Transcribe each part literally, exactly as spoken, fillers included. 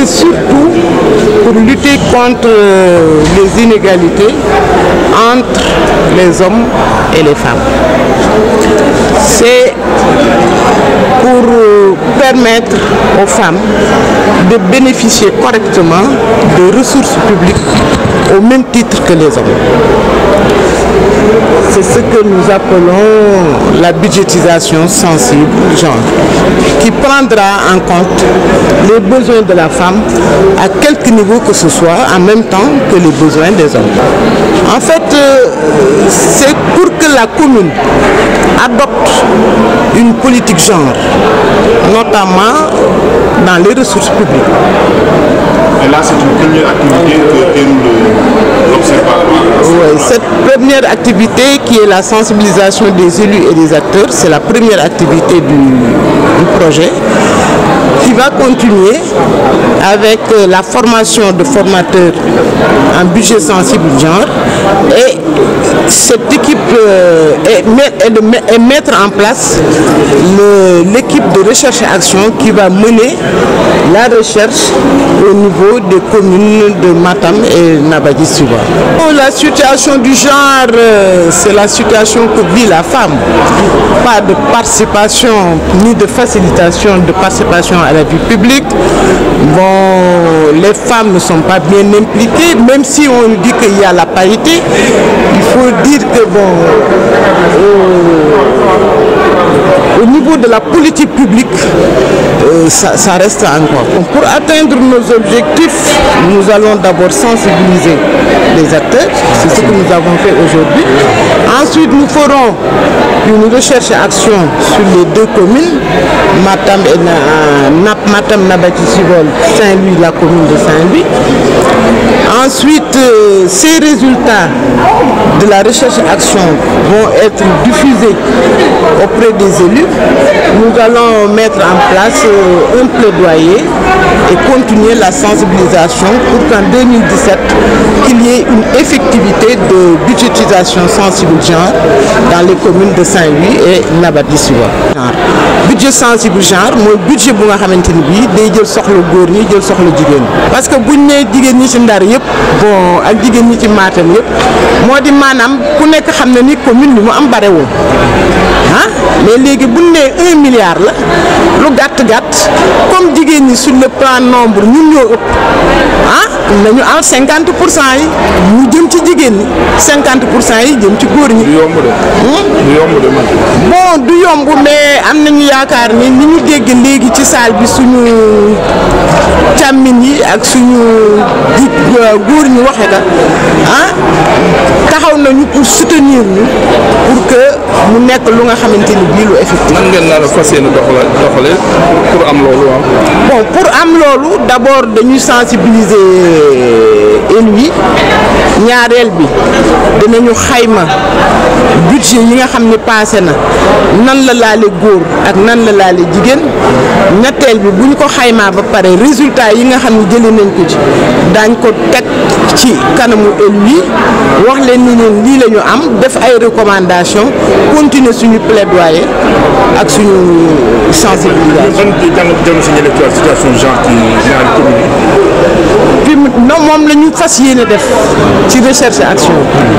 c'est surtout pour lutter contre les inégalités entre les hommes et les femmes. C'est pour permettre aux femmes de bénéficier correctement de ressources publiques au même titre que les hommes. C'est ce que nous appelons la budgétisation sensible genre, qui prendra en compte les besoins de la femme à quelque niveau que ce soit, en même temps que les besoins des hommes. En fait, c'est pour que la commune adopte une politique genre, notamment dans les ressources publiques. Et là, c'est une première activité que déroule l'Observatoire. Oui, cette première activité qui est la sensibilisation des élus et des acteurs, c'est la première activité du, du projet, qui va continuer avec la formation de formateurs en budget sensible genre, et cette équipe euh, est, est, est mettre en place l'équipe de recherche et action qui va mener la recherche au niveau des communes de Matam et Nabadji-Civol. La situation du genre, euh, c'est la situation que vit la femme. Pas de participation ni de facilitation de participation à la vie publique. Bon, les femmes ne sont pas bien impliquées, même si on dit qu'il y a la parité. Il faut dire que bon, au, au niveau de la politique publique, euh, ça, ça reste encore. Donc, pour atteindre nos objectifs, nous allons d'abord sensibiliser les acteurs, c'est ce que nous avons fait aujourd'hui. Ensuite, nous ferons une recherche et action sur les deux communes, Matam et Na, Matam, Nabadji-Civol, Saint-Louis, la commune de Saint-Louis. Ensuite, euh, ces résultats de la recherche et action vont être diffusés auprès des élus. Nous allons mettre en place euh, un plaidoyer et continuer la sensibilisation pour qu'en deux mille dix-sept, qu'il y ait une effectivité de budgétisation sensible genre dans les communes de Saint-Louis et Nabadji-Civol. Budget sensible genre, mooy budget bu nga xamante ni bii day jël soxla góor ñi jël soxla jigéen ñi. Parce que buñ nee jigéen ñi ci Ndar yëpp bon ak jigéen ñi ci Matam yëpp moo di maanaam ku nekk xam na ni commune bi mu am barewul ah mais léegi buñ nee un milliard la lu gàtt gàtt comme jigéen ñi sur le plan nombre ñun ñoo ëpp ah nañu am cinquante pour cent yi ñu jëm ci jigéen ñi cinquante pour cent yi jëm ci góor ñi. du yomb de. du yomb de man. bon du yomb mais am nañu yaakaar ni ni ñu dégg léegi ci salle bi suñu càmmin yi ak suñu ji góor ñi waxe ka ah taxaw nañu pour soutenir ñu pour que mu nekk lu nga xamante ni bii lu effectif. nan ngeen nar a fas yéene doxale doxale pour am loolu waaw. bon pour am loolu d'abord dañuy sensibiliser élus yi ñaareel bi dinañu xayma budget yi nga xam ne passé na nan la laale góor ak nan la laale jigéen ñetteel bi bu ñu ko xaymaa ba pare résultat yi nga xam ne jëlee nañ ko ci daañ ko teg ci kanamu élus yi wax leen ni leen lii la ñu am def ay recommandations continuer suñu plaidoyer ak suñu sensibilisation. situation genre ci ñaari commune puis non moom la ñu fas yéene def ci recherche et action.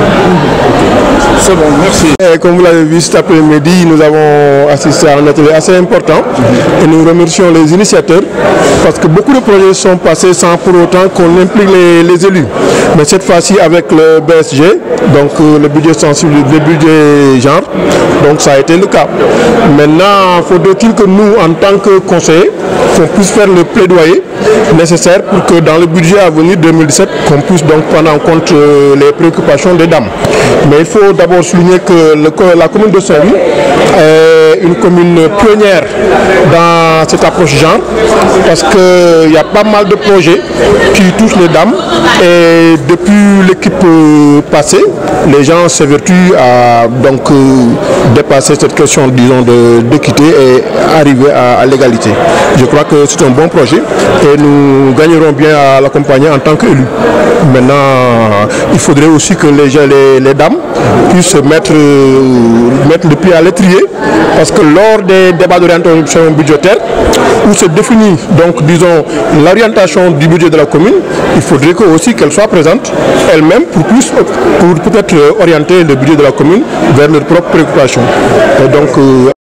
C'est bon, merci. Et comme vous l'avez vu cet après-midi, nous avons assisté à un atelier assez important et nous remercions les initiateurs parce que beaucoup de projets sont passés sans pour autant qu'on implique les, les élus. Mais cette fois-ci avec le B S G, donc euh, le budget sensible, le budget genre, donc ça a été le cas. Maintenant, faudrait-il que nous, en tant que conseillers, qu'on puisse faire le plaidoyer nécessaire pour que dans le budget à venir deux mille dix-sept, qu'on puisse donc prendre en compte euh, les préoccupations des dames. Mais il faut d'abord souligner que le, la commune de Saint-Louis est une commune pionnière dans cette approche genre parce qu'il y a pas mal de projets qui touchent les dames et depuis l'équipe passée, les gens s'évertuent à donc euh, dépasser cette question disons d'équité et arriver à, à l'égalité. Je crois que c'est un bon projet et nous gagnerons bien à l'accompagner en tant qu'élus. Maintenant, il faudrait aussi que les, les, les dames puisse mettre, euh, mettre le pied à l'étrier, parce que lors des débats d'orientation budgétaire, où se définit donc disons l'orientation du budget de la commune, il faudrait que aussi qu'elle soit présente elle-même pour plus pour peut-être orienter le budget de la commune vers leurs propres préoccupations. Et donc, euh,